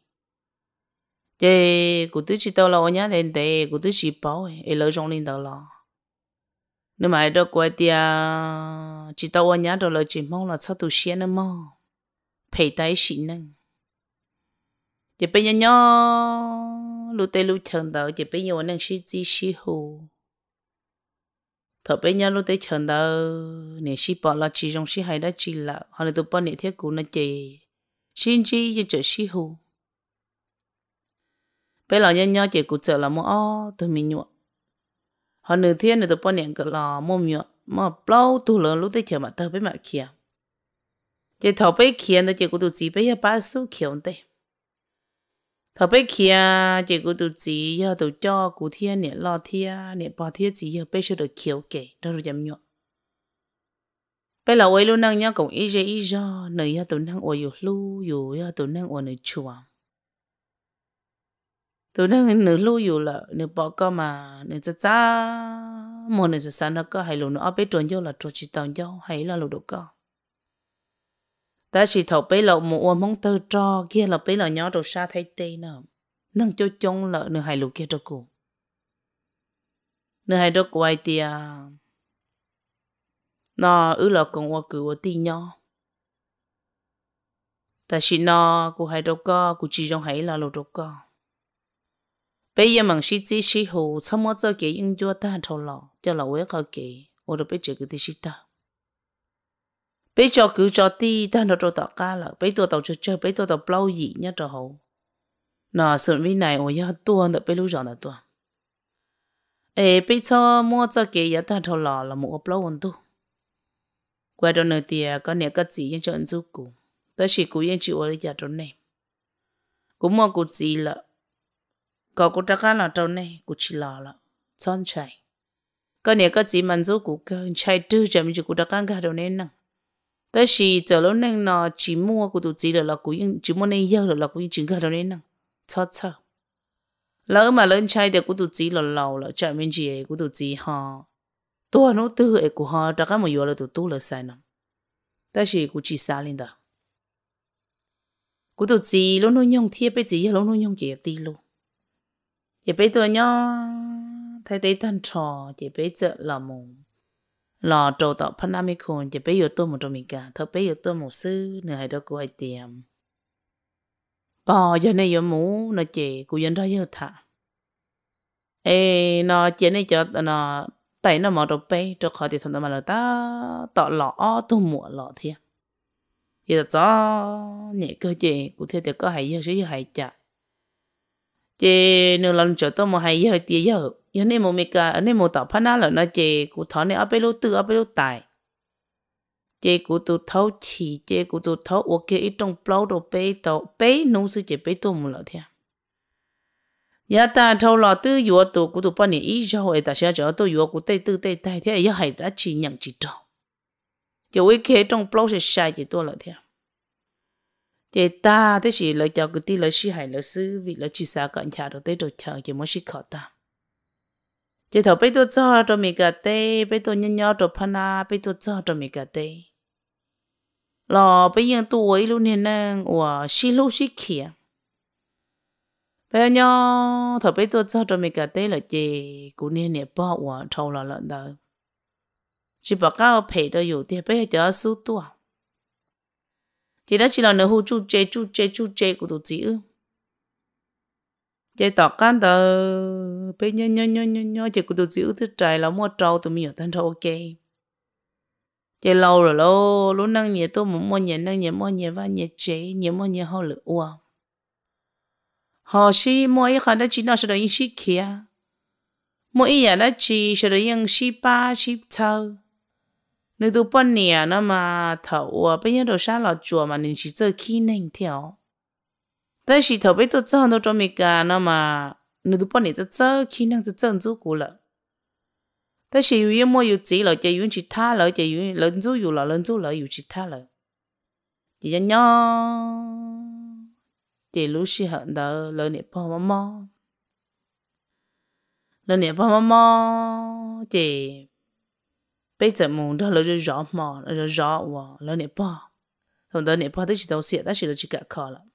chị cũng tí chỉ tàu là ô nhá đến đấy cũng tí chỉ bảo ấy lấy trong linh đầu lo nếu mà đó qua thì chỉ tàu ô nhá đó là chỉ mong là sao tụ xuyên nữa mà phải tay xịn nè chị bây giờ nhớ lúc tây lúc chân đó chị bây giờ đang xí gì xí hồ thợ bây giờ lúc tây chân đó nè xí bỏ là chỉ trong xí hay đã chỉ là họ tụi bọn nè thiết cũng là chị xin chi cho chị xí hồ bây giờ nhớ chị cũng chờ là mua tụi mình nhọ họ nửa thiên nè tụi bọn nè cái là mua nhọ mà bao tu lớn lúc tây chờ mà thợ bây mà kia chị thợ bây kia nó chị cũng tụi chị bây giờ ba số kiểu đây thọ bây kia chị cũng tụi chị giờ tụi cho cụ thiên nè lo thiên nè bỏ thiên chị giờ bây giờ được kiểu kể đó rồi dám nhọ bây giờ ôi luôn năng nhá cũng ý do nơi giờ tụi năng ôiอยู่luอยู่giờ tụi năng ôi nơi chùa tụi năng nơi luอยู่là nơi bỏ có mà nơi cha cha một nơi cha nó có hay luôn nó ở bên trong vô là cho chị tao vô hay là luôn được có ta chỉ thầu bấy lậu một ôm mong tơ cho kia là bấy lậu nhỏ đồ xa thay tê nào nâng cho trông lợ nửa hai lũ kia cho cô nửa hai đó của ai tia nó là con qua cử tì nhỏ ta chỉ nó của hai đâu có của chỉ trong hai là lô đâu có bây giờ mình chỉ chỉ hồ xong mất cho cái những chỗ ta thầu lọ cho là quét khỏi cái ở đó bây giờ cái gì ta bây giờ cứ cho ti ta nó đâu tạo cá là bây giờ tàu chơi bây giờ tàu bao gì nhá cho hậu nó sườn bên này ở nhà tuôn được bây lúc rồi là tuôn bây giờ mua cho cái giá ta thầu lọ là một bao ổn tu qua đó nơi tiề có nè cái gì những chỗ anh giúp cụ ta chỉ cụ yên chịu ở nhà trong này cũng mua cụ gì là có cụ ta cá là trong này cụ chỉ là son chạy có nè cái gì mình giúp cụ cơ chạy tư cho mình cụ ta cá cả trong này nè ta chỉ giờ lúc này nó chỉ mua cụ tụt gì là cụ yên chỉ mua này giờ là cụ yên chỉ cả trong này nè chót lỡ mà lên chạy thì cụ tụt gì là lâu là chạy mình chỉ cụ tụt gì họ tôi nó tư ấy của họ đã có một giờ là tụt tu là sai nè ta chỉ cụ chỉ xa lên đó cụ tụt gì lúc nó nhung thiệp bây giờ lúc nó nhung gì đi luôn giờ bây giờ nhá thay thế tan trò giờ bây giờ là một lò trâu tạo Panamicon giờ bây giờ tôi một trong mình cả thôi bây giờ tôi một sư nửa hai đó của ai tiệm bỏ giờ này giờ mũ nó chỉ cụ dân ra giờ thả nó chỉ này cho nó tại nó mở đầu bé cho khỏi thì thằng mà là ta tọ lọ tôi mua lọ thiệt giờ cho nhẹ cơ chị cụ thể thì có hay giờ sẽ hay chả chị nếu lần cho tôi một hay giờ thì giờ nên một mấy cái nên một tập phán là nó chị cụ thọ này ở bên lối tư ở bên lối tài chị cụ tụ thấu chỉ chị cụ tụ thấu ok ít trong bao đồ bé tàu bé nông sư chị bé tôi một lọ thiệt nhà ta thâu lọ tư yếu tụ cụ tụ bao nhiêu ít rồi ta sẽ cho tôi yếu cụ tây tư tây tài thế giờ hay đã chỉ nhận chỉ trâu giờ với cái trong bao sẽ sai chị tôi lọ thiệt chị ta thế chỉ là cho cái tí là sĩ hay là sư vì là chỉ sao cả nhà rồi tới rồi chờ chị mới sĩ khó ta chị thầu bây tôi cho cho mình cả tê bây tôi nhân nhau rồi pana bây tôi cho mình cả tê lò bây giờ tuổi luôn nè nè và sĩ lúc sĩ kia bây giờ thầu bây tôi cho mình cả tê là chị cũng nên nè bỏ và thầu là lợn đời chỉ bảo cao phải đóอยู่thì bây giờ số tuổi chị đã chỉ là nửa hú chú chê của tụi chị ư chị tỏ can tờ bây nhớ chị của tụi chị ư thức trái là mua trâu tụi mình ở thành thâu ok chị lâu rồi lúc năng nhẹ tôi muốn mua nhẹ năng nhẹ mua nhẹ và nhẹ chế nhẹ mua nhẹ họ lựa ua họ chỉ mua ý khả đã chỉ nào sẽ được những gì kia mua ý là chỉ sẽ được những gì ba gì thâu nếu tụi bọn nè nó mà thầu bây giờ đồ sao là chùa mà nên chỉ chơi khi nên theo,但是thầu bây giờ chơi nó cho mình cả nó mà nếu tụi bọn nè chơi khi nên chơi chút cũ了，但是有一么有几了，就有其他了，就有人做有了，人做了有其他了，就人家，就路是很的，人家爸妈妈，人家爸妈妈就。bây giờ muốn đó là rõ mà là rõ và là nè ba thằng đó nè ba tới chỉ đầu xịt tới chỉ là chỉ cả khó lắm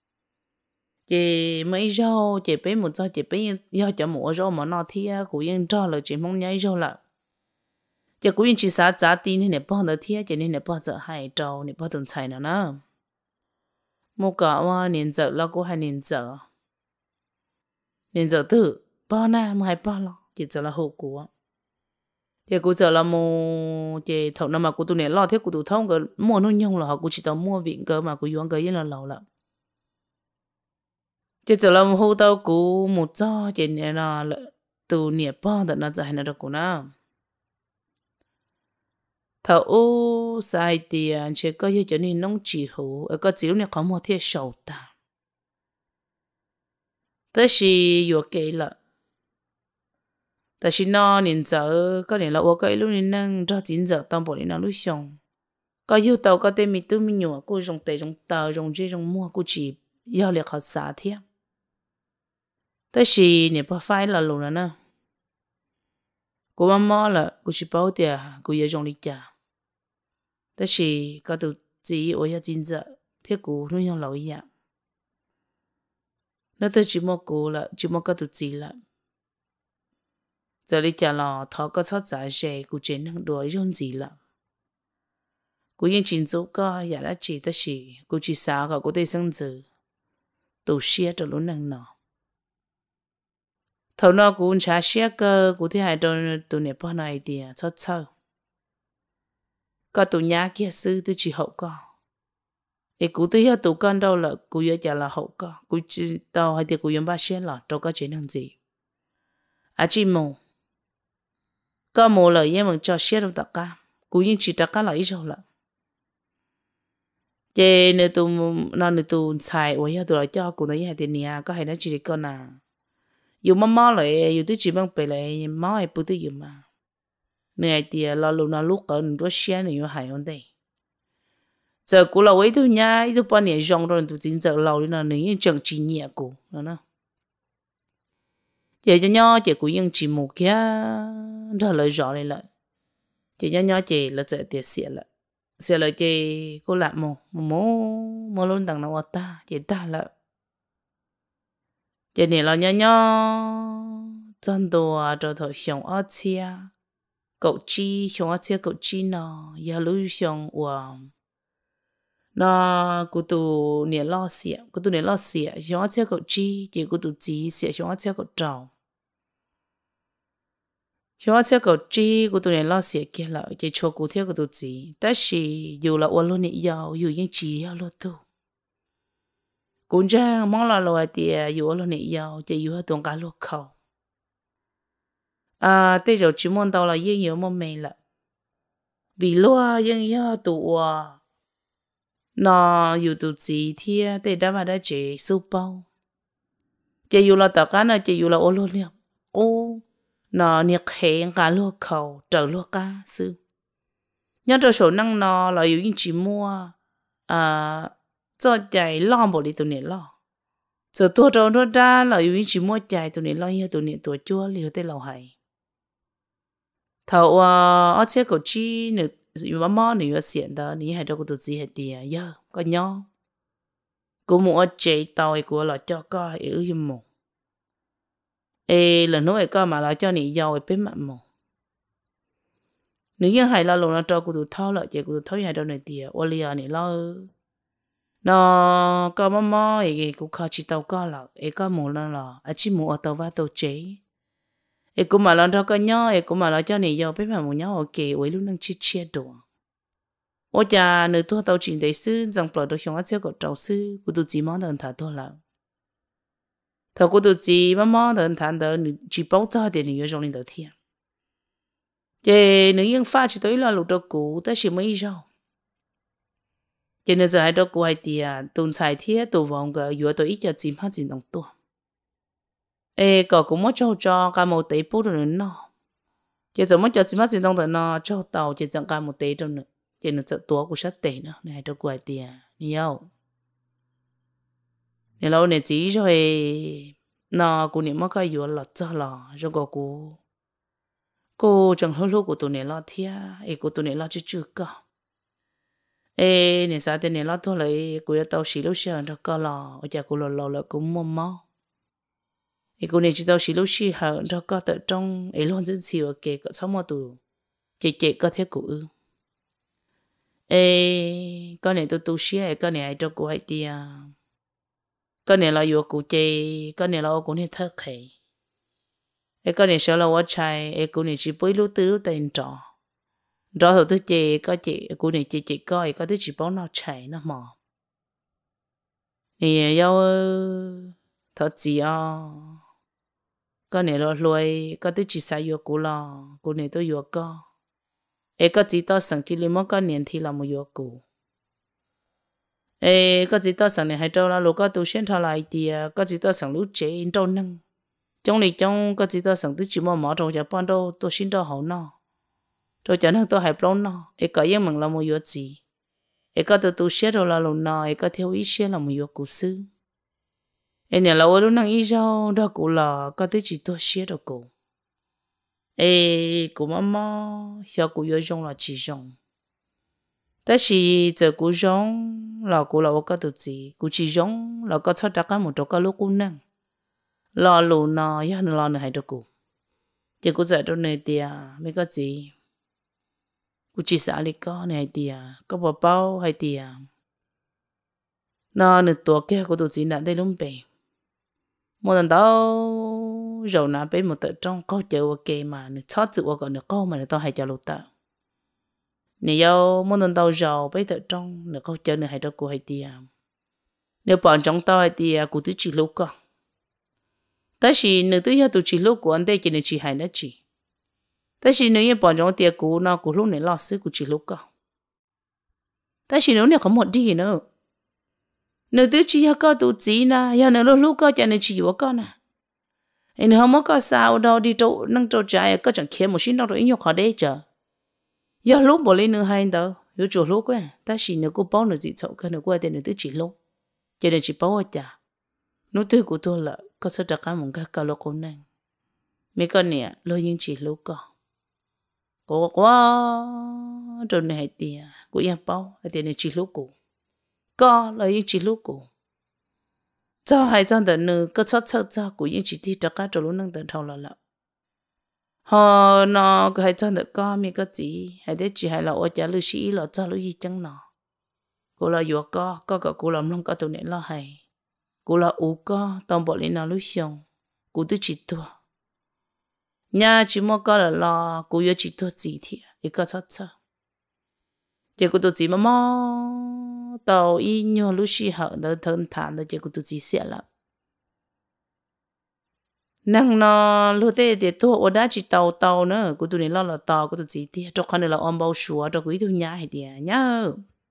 chị mấy rau chị bé một rau chị bé do cho một rau mà nó thì cũng yên cho là chị mong nhảy rau là chị cũng yên chỉ xả giá tiền nè ba đó thì chị nè ba giờ hai rau nè ba tuần xài nữa nè một cả mà年giờ là cũng hai年giờ từ ba na mà hai ba lo chị giờ là hậu quả thì cụ giờ là mua chị thầu nào mà cụ tụi này lo thế cụ tụi thông cái mua nó nhung là họ cụ chỉ tao mua viện cơ mà cụ yuan cái là lâu lắm chị giờ là mua tao cụ một cho chị này là từ nhiệt bao tận là giải nó được cụ nào thầu sai tiền chị có gì cho nên nông chỉ hữu ở cái chỉ này có mua thiết sầu ta tới khi vừa kể là但是呢，年早个年了，我个路年能做真早当不年那路上，个有到个对面对面有个用地用刀用这种mua个只要了好啥天，但是你不快了路了呢，个妈妈了，个是包的，个也用力家，但是个都 chỉ ở nhà chính giờ thế cũ nó yang lâu ya nó tới chỉ một cũ là chỉ một cái tụ chỉ là giờ đi chả là thọ có sót giải dễ cũ trên năng đuổi用gì là cũ yên chính số có ya đã chỉ tới chỉ cũ chỉ sao cả cũ tới sinh tử tụ xia cho luôn năng nọ thầu nó cũ trả xia cơ cũ thì hai đôi tụ nếp bao này thì chót sau có tụ nhà kia sư tôi chỉ hậu có ê cú tôi hiểu tụ con đâu là cú yếu chả là hậu có cú chỉ tao hay thì cú yếu ba xe là đâu có chế năng gì à chỉ mù có mù là yên mình cho xe đâu tất cả cú yên chỉ tất cả là ít rồi là chế nếu tụ nó nếu tụ xài ôi tụ lại cho cú nói hay thì nia có hay nói chỉ con à dù má lại dù tôi chỉ bằng bề lại má hay bự tôi dù mà này thì lo lúc nào lúc ở nó xe này nó hay hơn đây giờ cú là ấy thôi nha ấy thôi bao nhiêu rong rồi tụi chính giờ lâu là nếu chẳng chỉ nhẹ cú nó giờ cho nhau chỉ cú yên chỉ một kia rồi lời rõ này lại chỉ cho nhau chỉ là giờ tiền xịa lại chỉ cô làm một luôn đằng nào ta chỉ ta là chỉ này là nhau chân đồ rồi thôi xong ở chia cậu chi xong ở chia cậu chi nó giờ lúc xong nó cụ tụ nè lo xịa cụ tụ nè lo xịa xong chơi cậu chi chỉ cụ tụ chỉ xịa xong chơi cậu trầu xong chơi cậu chi cụ tụ nè lo xịa kia lại chỉ cho cụ theo cụ tụ chỉ但是dù là ôn luôn nè giàu dù những chỉ giàu luôn tu cũng chẳng mong là lo thì dù luôn nè giàu chỉ dù tuần cả luôn khẩu à bây giờ chỉ mong đâu là yên nhiều mong mày là vì lo yên nhiều tụ nóอยู่ตัวจีเทียแต่ได้มาได้เจสู้เป้าจะอยู่เราต่อกันนะจะอยู่เราโอโลเนี่ยโอ้nóเนี่ยเข่งการลวกเขาเจอลวกกาซื้อnhớ cho số năng nó làอยู่ยิ่งจีมัวcho chạy lo bộ đi tụi này lo giờ tua trâu nó ra làอยู่ยิ่งจีมัวchạy tụi này lo như tụi này tụi chúa liều tới lâu hay thầu ở chế cổ chi nữa mà mò nữa xiên đó ní hay đâu có tụi gì hết tiền giờ có nhau cô mua chế tàu của là cho có yếu như một ê lần nữa có mà là cho ní giàu bên mặt một nếu như hay là lúc nó cho cô tụi tháo lại chế cô tụi tháo hay đâu này tiền olia này lo nó có mò ấy cô khó chỉ tàu có là ấy có một lần là chỉ mua tàu và tàu chế ấy cũng mà lần đó có nhau ấy cũng mà là cho ní giàu bên mặt một nhau ok ấy lúc năng chia chia đồ ôi cha nếu tôi tao chuyện đấy sư rằng bảo được xong hết có trâu sư của tôi chỉ mong đợi thà thôi là thà của tôi chỉ mong đợi thà đợi chỉ bảo cho tiền nhiều trong linh đầu thiên vậy nếu những pha chỉ tới là lục đầu cũ ta chỉ mấy rau vậy nếu giờ hai đầu cũ hai tiền tuần xài thiết tu vòng cái vừa tôi ít cho chim hát chim đồng tua ê cậu cũng mất cho cả một tỷ bút rồi nó vậy giờ mất cho chim hát chim đồng nó cho tàu chỉ chẳng cả một tỷ đâu nữa chỉ nó sợ tua của sát tệ nữa này đâu quay tiền nhiều này lâu này chỉ rồi nó cũng niệm mất cái gì là cho là rồi cô chẳng lâu lâu của tụi này lo thia ấy của tụi này lo chưa cả ê này sao tên này lo thôi lại của tao xí lúc xưa đó có lo ở nhà của lo là cũng mò mò ấy của này chỉ tao xí lúc xưa hở đó có tự trong ấy luôn rất xíu kể có sáu mươi tuổi chị có thể của ê con này tôi tu sửa con này cho cô hay tia con này là yêu cô chơi con này là cô này thơ khỉ ê con này sợ là quá trai ê cô này chỉ bơi lú tứ tên trò rồi tôi chơi có chị cô này chị coi có thứ chỉ bảo nó chạy nó mò nè yêu thật gì con này là lùi có thứ chỉ sai yêu cô lo cô này tôi yêu con ê có chỉ tao sang chỉ lấy một cái niên thì là một yêu cụ ê có chỉ tao sang này hay đâu là lúc có tu sinh thọ lại thì có chỉ tao sang lúc chế đâu năng trong này trong có chỉ tao sang tức chỉ mà trong nhà ban đâu tu sinh đâu hậu nó rồi chẳng hạn tôi hay lâu nó ê có yên mình là một yêu gì ê có tu sinh đâu là lúc nào ê có theo ý sinh là một yêu cụ sư ê nhà là lúc năng ý đâu đó cũng là có thứ chỉ tu sinh đâu cụ ê của mama hiểu của yêu trong là chỉ trong 但是这古种老古老我个都知，古只种老个出大家冇做个路古能，老路呢也老呢系到古，结果在到呢啲啊，咩个知，古只啥哩个呢系啲啊，个包包系啲啊，那呢多嘅古都知那啲拢背，冇人到rồi那背冇得trong có chờ我嘅嘛，呢炒住我個呢個嘛呢都係做路得。nếu muốn tàu giàu bây giờ trong nếu câu chơi này hay đó cô hay tiền nếu bọn trong tàu hay tiền cô tự chỉ lúc cơ但是nếu tự do chỉ lúc của anh đây chỉ nên chỉ hay nó chỉ但是nếu như bọn trong tiền cô nó cô lúc này lo sức cô chỉ lúc cơ但是nếu không một đi nữa nếu tự chỉ có câu tự chỉ na ya nếu lúc cơ cho nên chỉ có câu na nếu không có sao đâu đi đâu năng đâu trái có chẳng kiếm một xin đâu rồi nhóc họ đây chờ giờ lúc bỏ lên nữa hay đâu, giờ chỗ lúc á, ta chỉ nếu cô bao nữa gì chậu cái nữa qua đây nữa tự chỉ lúc, cho nên chỉ bao à, nó tôi của tôi là có sự đặc biệt một cái lúc con này, mấy con này lo những chỉ lúc có quá, rồi này hay tiền, của em bao, hay tiền này chỉ lúc có là những chỉ lúc cho hai trăm tờ nữa có sát sát cho của những chỉ thi đặc biệt rồi lúc năng tờ thâu là họ nó cái hai chân được có mi cái gì hay để chỉ hay là ở nhà lưu sĩ là cho lưu gì chẳng nọ cô là vừa có cái cô làm luôn có tụi này là hay cô là u có toàn bộ lên nào lưu xong cô tự chỉ tua nhà chỉ mua có là lo cô vừa chỉ tua gì thì cái sát sát chỉ cô tự chỉ mà tàu y nhiều lưu sĩ họ đã thân thản đã chỉ cô tự chỉ xẻ lắm năng nó lúc đấy thì tôi ở đó chỉ tàu nữa, cô tụi này lo là tàu, cô tụi gì thì cho con này là ông bao sủa, cho quý tụi nhà hay đi nhá,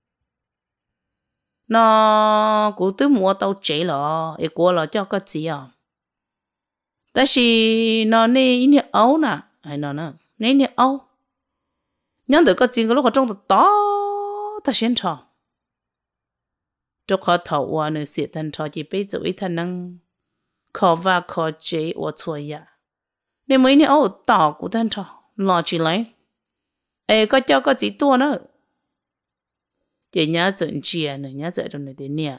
nó cô tụi mua tàu chế là, ấy cô là cho cái gì à,但是nó này này áo nè, hay nó nè, này áo, nhớ được cái gì cái lúc ở trong đó, ta xem cho, cho họ thầu qua nữa sẽ thành cho chỉ bây giờ ít thành năng khó và khó chế ở chỗ ya nên mấy này ở tàu của thân thọ lo chỉ lấy có cho có gì tua nữa chỉ nhớ chuyện chia nữa nhớ chuyện trong này thế nè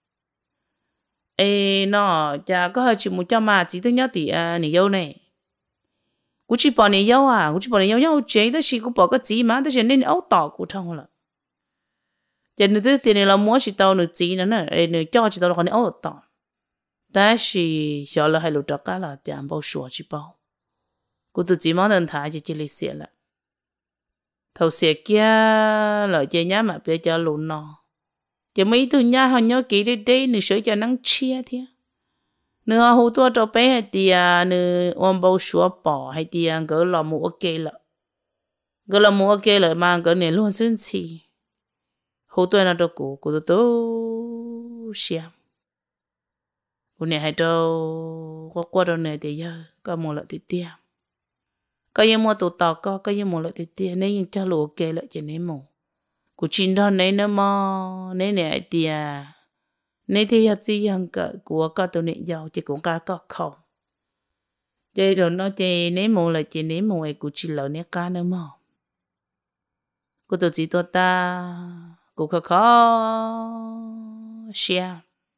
nó chả có hơi chỉ một cho mà chỉ tôi nhớ thì này yêu này cũng chỉ bỏ này yêu cũng chỉ bỏ này yêu chế đó chỉ cũng bỏ cái gì mà đó chỉ nên ở tàu của thằng là cho nên thứ tiền này là mua chỉ tàu nữa gì nữa nữa cho chỉ tàu là còn ở tàu但是小了还留着干了，点包说去包，我都急忙等他就这里写了，头写kia了这nhà mà bây giờ luôn nó, giờ mấy thứ nhà họ nhớ kỹ đi đây, nữa sửa cho năng chia thế, nữa họ hú tua cho bé hay tiền, nữa ông bao số bỏ hay tiền gỡ là mua ok了, gỡ là mua ok了mà gỡ này luôn sinh chi, hú tua nó đâu cô tôi xem cô này hay đâu có qua đâu này thì giờ có một lợi thì tiền có những mua tụ tàu có những mua lợi thì tiền nếu như cho lúa kê lại chỉ nên mua cô chín đó này nó mà này tiền này thì hạt gì hàng cả của có tụ này giàu chỉ cũng có không chơi rồi nó chơi nếu mua lại chỉ nên mua cô chỉ lợi này cá nữa mà cô tụ chỉ tụ ta cô khó share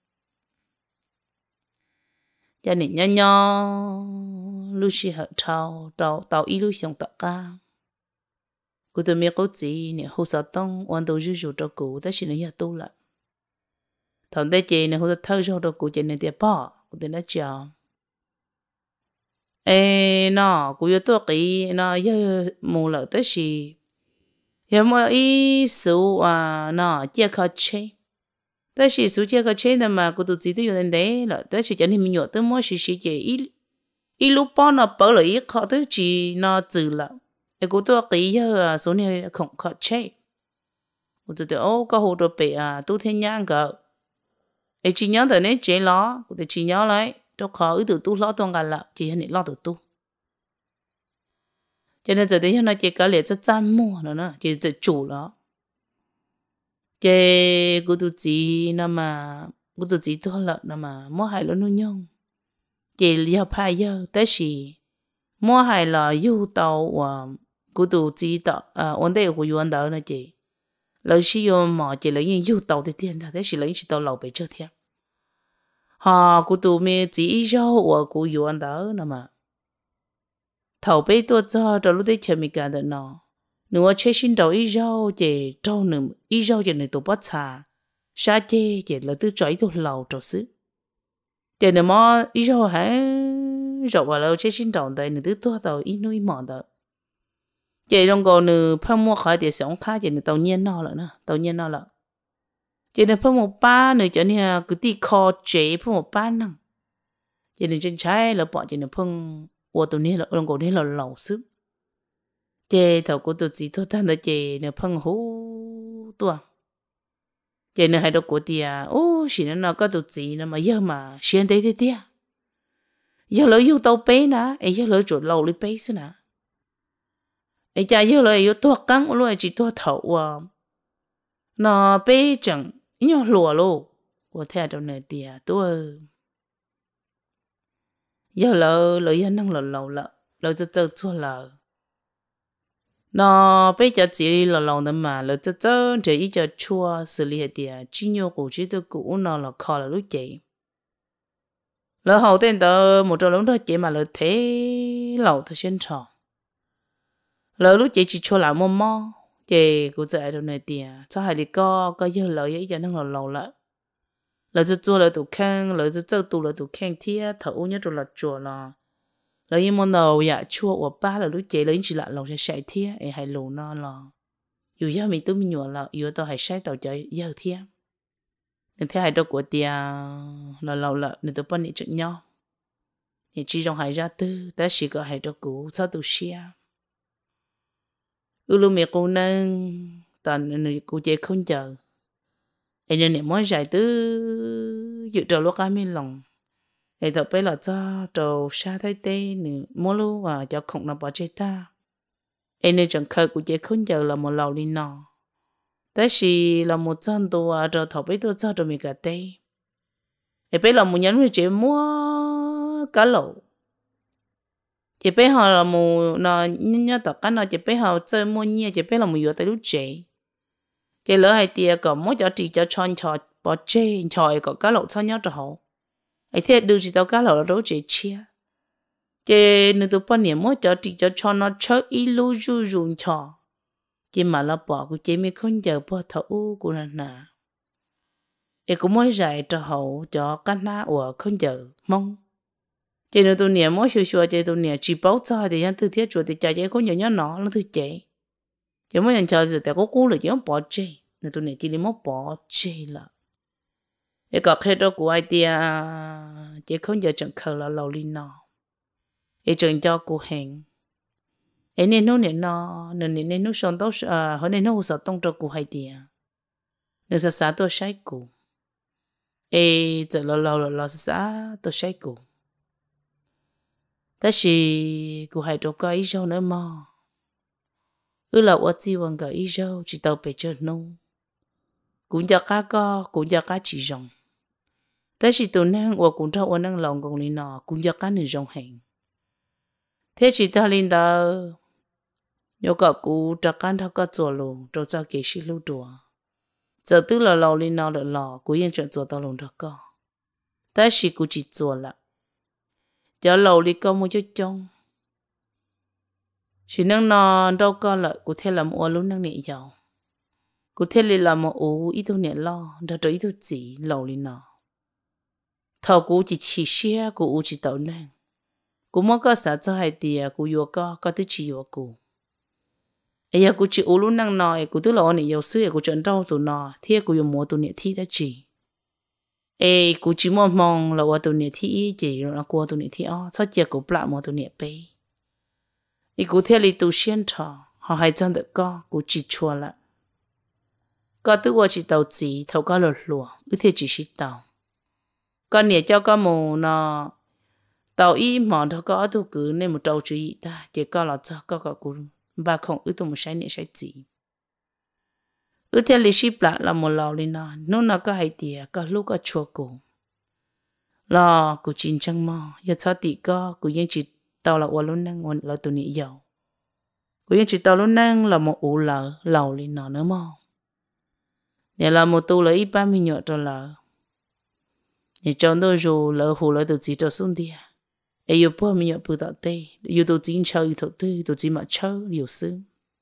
cho nên nhỏ lúc xí hợp tàu ít lúc xong tất cả cô tôi biết có gì nè hồ sơ tông hoàn toàn rủi cho cô ta chỉ là tu lại thằng đây chị nè hồ sơ thâu cho cô chị này tiệp bỏ cô tôi nói chờ nó cô yêu tôi kỹ nó giờ mua lại tới gì giờ mua ít số nó chia khó chơi但是暑假个钱的嘛，我都知道有人来了。但是叫你们约的么是姐一路包那包了一考都只那走了，我都给呀，所以空考车，我都个好多白都听人个，只鸟的呢这了，我都只鸟来，都考一头都老多个了，只你老头多。cho nên giờ đấy nó chỉ có lẽ cho chăn mua nữa chỉ chủ nó cái cô tu chỉ nằm mà cô tu chỉ thôi là nằm mà mua hai lon nuôi nhung chỉ liều phải giờ tới gì mua hai là yêu tàu cô tu chỉ tàu ổn định của yêu tàu này chị lỡ chỉ vô mò chỉ lấy những yêu tàu thì tiền thế chỉ lấy chỉ tàu lầu bị chơi thiệt họ cụ tụ mi chỉ rau và cụ yêu ăn đó nè mà thầu bê tua cho lúc đấy chơi mi cả đó nó nếu chơi xin đầu ít rau chỉ trâu nữa ít rau chỉ nữa tụ bắt xà sa chê chỉ là từ chối tụ lầu trâu xứ chỉ nữa mà ít rau hả rồi vào lâu chơi xin đầu đây nữa từ tua tàu ít nuôi mỏ đó chỉ trong còn nữa phong mua khỏi thì sống khá chỉ nữa tàu nhiên nó là nè tàu nhiên nó là chỉ nữa phong một ba nữa cho nên cứ đi kho chế phong một ba năng chỉ nữa trên trái là bỏ chỉ nữa phong của tụi này là trong còn này là lẩu súp chỉ thầu của tụi chị thôi thanh là chỉ nữa phong hú tua chỉ nữa hai đứa của tia ô chỉ nó có tụi chị nó mà giờ mà xuyên tới thế tia giờ lỡ yêu tàu bé nè ấy giờ lỡ chuột lẩu đi bé xí nè ấy cha giờ lỡ yêu tua căng luôn chỉ tua thầu à nó bé chẳng nhớ lùa luôn của theo đâu này tia tua giờ lỡ giờ năng lẩu lỡ cho chua lỡ nó bây giờ chỉ là lòng đó mà lỡ cho chỉ ý cho chua xử lý tia chỉ nhiều cụ chỉ tôi cũ nó là khó là lúc chị lỡ hậu tiên đó một trò lớn đó chị mà lỡ thế lẩu thật xin trò lỡ lúc chị chỉ chua lại mò mò chị cũng dạy đâu này tia cho hai đi có giờ lỡ giờ năng là lẩu lỡ lỡ cho chua lỡ tụ khang lỡ cho tụ lỡ tụ khang thia thấu nhớ rồi là chua là lỡ như món đầu dạ chua của ba là lúc chị lấy chỉ là lòng sẽ sải thia ấy hay lù nó là dù giờ mình tôi mình nhọ là dù tao hay sải tao chơi giờ thia nên thế hai đứa của tia là lâu lợ nên tôi bắt nhị chuyện nhau nhị chỉ trong hai ra tư ta chỉ có hai đứa cũ sao tụi xia lúc mẹ cô nâng toàn người cô chơi không chờ ấy nên niệm món dài tư dự trầu lúc ăn miên lòng ấy thật bây là cho trầu xa thái tê nữa mua lu và cho không nó bỏ chơi ta ấy nên chẳng khơi của chơi không chờ là một lầu đi nọ thế thì là một trăm đô rồi thầu bây tôi cho rồi mình cả tê ấy bây là một nhánh người chỉ mua cá lẩu chỉ bây họ là một nó nhớ tất cả nó chỉ bây họ chơi mua nhiều chỉ bây là một vừa tới lúc chế chỉ lỡ hai tia có mỗi cho chỉ cho chọn chọn bỏ chế chọn có cá lẩu cho nhau rồi họ ấy thế đưa chỉ tao cá lẩu rồi chế chia chỉ nếu tụi bọn niệm mỗi cho chỉ cho chọn nó chơi ít lưu du dùng chọn chỉ mà là bỏ của chị mới không giờ bỏ thấu của nó nè em cũng mới dạy cho hậu cho các na của không giờ mong chị nếu tôi niệm mỗi xưa xưa chị tôi niệm chỉ bảo cho thì anh từ thiết chuột thì chạy có nhiều nhớ nó thứ chị chỉ mỗi lần chờ thì tại có cú là chỉ bỏ chị nếu tôi niệm chỉ đi mất bỏ chị là em có khi đó của ai tia chị không giờ chẳng khờ là lâu đi nó em chẳng cho cô hẹn ấy nên nó nên nó sống tốt hồi nên nó sợ tông cho cụ hay tiệt nên sợ xã tôi sai cụ ấy giờ lâu xã tôi sai cụ thế thì cụ hay đâu có ý đâu nữa mà là ở chi bằng cái ý đâu chỉ tao bị chơi nô cũng cho cá co cũng cho cá chỉ rồng thế thì tụi năng và cũng cho năng lòng còn đi nọ cũng cho cá nửa rồng hẹn thế chỉ ta lên đó nhớ cả cụ trả căn thao cả chùa luôn rồi cho kỹ sĩ lưu đùa giờ tức là lâu lên nào là lò cụ yên chuyện chùa tao luôn đó cơ ta chỉ cụ chỉ chùa là giờ lâu đi có một chút trông chỉ năng nọ đâu có là cụ theo làm ô luôn năng nhẹ giàu cụ theo làm một ô ít thôi nhẹ lo đã cho ít thôi chỉ lâu lên nọ thầu cụ chỉ xe cụ chỉ tàu năng cụ muốn có xã cho hai tia cụ vô có thứ chỉ vô cụ ấy cụ chỉ u luôn năng nói cụ tức là anh yêu sư cụ chọn đâu tụi nó thì cụ dùng mua tụi nhẹ thi đã chỉ ấy cụ chỉ mong là qua tụi nhẹ thi chỉ rồi nó qua tụi nhẹ thi sao chỉ cụ bạ mua tụi nhẹ bé ấy cụ theo lý tu xuyên trò họ hay chân được cụ chỉ chua lại có tức qua chỉ tàu chỉ thầu có lột lụa ư thế chỉ xịt tàu con nhẹ cho có mù nó tàu y mòn thầu có thu cứ nên một trâu chú ý ta chỉ có là cho có cụ bà không ư tôi một sai nhẹ sai chỉ ư theo lý ship là một lò lên nó có hay tiệt có lúc có chua cổ lò của chín trăng mò giờ sao tị có của những chỉ tàu là luôn năng là tụi nhị giàu của những chỉ tàu luôn năng là một ủ lò lên nữa mò nè là một tu là ít 30 nhọ cho là nè chọn đôi rồi lỡ hồ lỡ tự chỉ cho xuống đi ai yêu 30 nhọ bự tạo tê yêu tự chỉ chơi yêu tự tự chỉ mà chơi yêu sư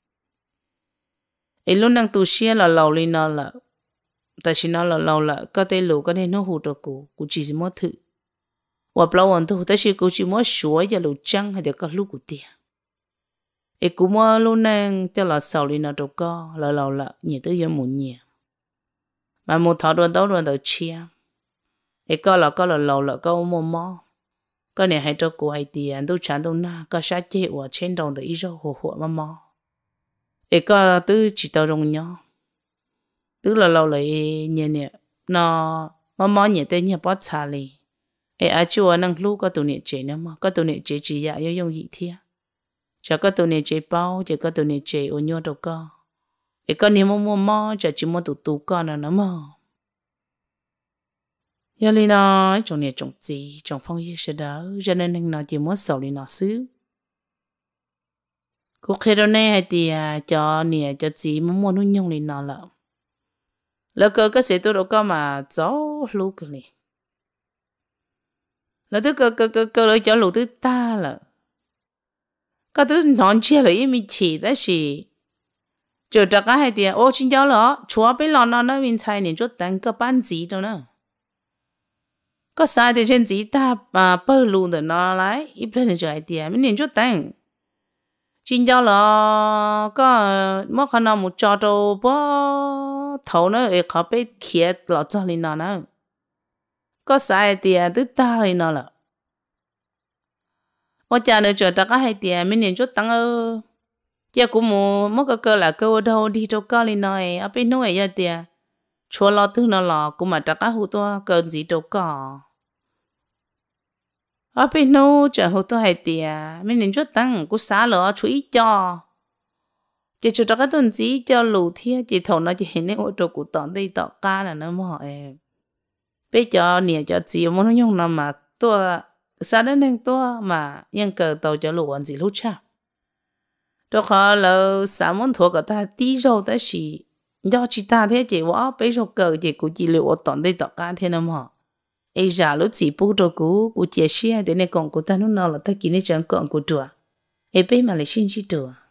ai lúc năng tu xia là lâu lên nó là tại sao nó là lâu là có thể lù có thể nó hụt cho cô chỉ muốn thử hoặc lâu anh tu tại sao cô chỉ muốn sửa cho lù trắng hay để có lúc của tiền ai cũng mua lúc năng cho là sau lên nó đâu có là lâu là nhiều tới giờ muốn nhiều mà một thọ đoàn đầu chia ai có là lâu là có mua mò có này hay cho cô hay tiền tôi chán tôi na có sát chế ở trên đồng để ý cho hồ mà mò ai có từ chỉ tao rong nhau tức là lâu lại nhẹ nhẹ nó mò nhẹ tới nhẹ bớt xa đi ai ai chịu năng lúc có tụi nhẹ chế nữa mà có tụi nhẹ chế chỉ dạy yêu gì thế chả có tụi nhẹ chế bao chỉ có tụi nhẹ chế ở nhau đâu có ai có niệm mua mò chả chỉ mua tụ con nữa mà giờ li nó trong nhẹ trong gì trong phong yêu sẽ đó cho nên nó chỉ muốn sầu li nó xứ cô khi đó này hay thì cho nhẹ cho gì muốn nó nhung li nó là lỡ cơ cái sẽ tôi đâu có mà gió lú cái này lỡ tôi cơ lỡ cho lú tôi ta là cái tôi nói chia là im chỉ đó là chờ tất cả hai thì ô xin cháu lỡ chúa bây giờ nó mình xài nên chút đánh cái ban gì đâu nữa có sai thì trên gì ta mà bơ luôn được nó lại ít lên cho ai thì mình nên chút đánh xin cháu lỡ có mất khả năng một trò đâu bố thầu nó ở khó bị kia lọt cho lên nó nữa có sai thì tức ta lên nó là我家呢就大家还点，明年就当结果么个个啦，个头đi cho cao lên nói, ở bên nói vậy điểm, chua lo thứ nó lo, cũng mà đại家好多个gì cho cao, ở bên nói就好多还點，明年就當cũng xả lỡ chú ý cho, chỉ cho đại家tuần gì cho lù thiê, chỉ thầu nó chỉ hiện nay ở chỗ cũng tận đây tọt ca là nó mà em, bây giờ nè cho gì mà nó dùng nó mà tôi sao đến nên tôi mà yên cờ tàu cho lũ anh gì lúc cha đó khó là sao muốn thua cả ta tí rồi ta chỉ do chỉ ta thế chỉ quá bây giờ cờ chỉ cũng chỉ liệu tận đây tọt ca thế nào mà ấy giờ lúc chỉ bù đồ cũng chỉ xe để này còn của ta nó nào là ta kia này chẳng còn của chùa ấy bây mà lại xin chỉ chùa